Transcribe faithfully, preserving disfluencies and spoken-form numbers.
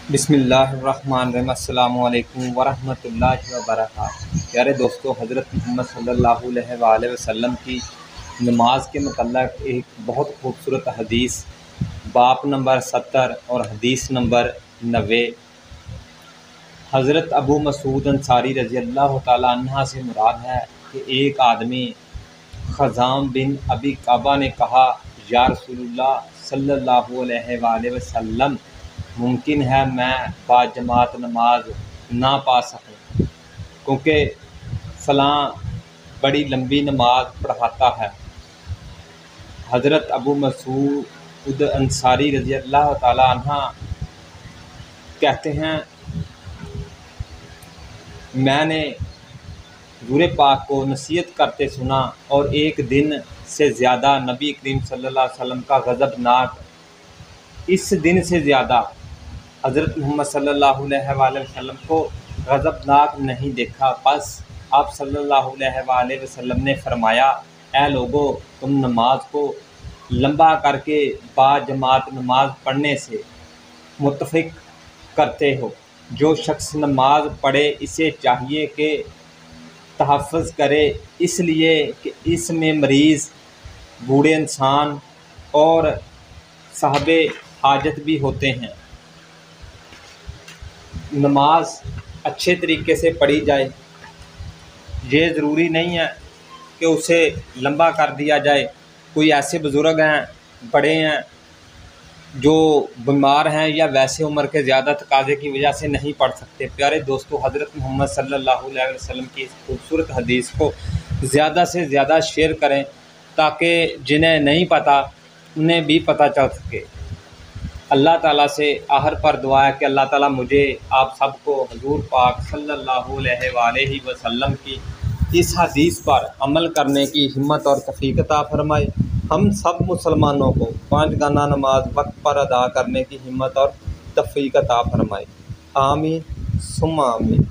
बिस्मिल्लाहिर्रहमानिर्रहीम। अस्सलामु अलैकुम वरहमतुल्लाहि वबरकातुहू। प्यारे दोस्तों, हज़रत मोहम्मद सल्लल्लाहु अलैहि वसल्लम की नमाज के मतलब एक बहुत खूबसूरत हदीस बाप नंबर सत्तर और हदीस नंबर नब्बे। हज़रत अबू मसूद अंसारी रज़ी अल्लाह ताला अन्हा से मुराद है कि एक आदमी ख़ज़ाम बिन अबी काबा ने कहा, या रसूलुल्लाह सल्लल्लाहु अलैहि वसल्लम, मुमकिन है मैं बाजमात नमाज ना पा सकूं क्योंकि फ़लाँ बड़ी लंबी नमाज पढ़ाता है। हज़रत अबू मसूद अंसारी रज़ी अल्लाह ताला अन्हा कहते हैं, मैंने हुज़ूर पाक को नसीहत करते सुना और एक दिन से ज़्यादा नबी करीम सल्लल्लाहु अलैहि वसल्लम का गज़बनाक इस दिन से ज़्यादा हज़रत मोहम्मद सल्लल्लाहु अलैहि वसल्लम को गज़बनाक नहीं देखा। बस आप सल्लल्लाहु अलैहि वसल्लम ने फरमाया, ऐ लोगो, तुम नमाज को लंबा करके बाजमात नमाज पढ़ने से मुतफ़िक करते हो। जो शख्स नमाज पढ़े इसे चाहिए कि तहफ़्फ़ुज़ करे, इसलिए कि इसमें मरीज़, बूढ़े इंसान और साहिबे हाजत भी होते हैं। नमाज अच्छे तरीके से पढ़ी जाए, ये ज़रूरी नहीं है कि उसे लंबा कर दिया जाए। कोई ऐसे बुज़ुर्ग हैं, बड़े हैं, जो बीमार हैं या वैसे उम्र के ज़्यादा तकाज़े की वजह से नहीं पढ़ सकते। प्यारे दोस्तों, हज़रत मोहम्मद सल्लल्लाहु अलैहि वसल्लम की इस खूबसूरत हदीस को ज़्यादा से ज़्यादा शेयर करें ताकि जिन्हें नहीं पता उन्हें भी पता चल सके। अल्लाह ताला से आहर पर दुआ है कि अल्लाह ताला मुझे आप सबको हुज़ूर पाक सल्लल्लाहु अलैहि वसल्लम की इस हदीस पर अमल करने की हिम्मत और तौफ़ीक़ अता फरमाए। हम सब मुसलमानों को पाँच गाना नमाज वक्त पर अदा करने की हिम्मत और तौफ़ीक़ अता फरमाए। आमीन सुम्मा आमीन।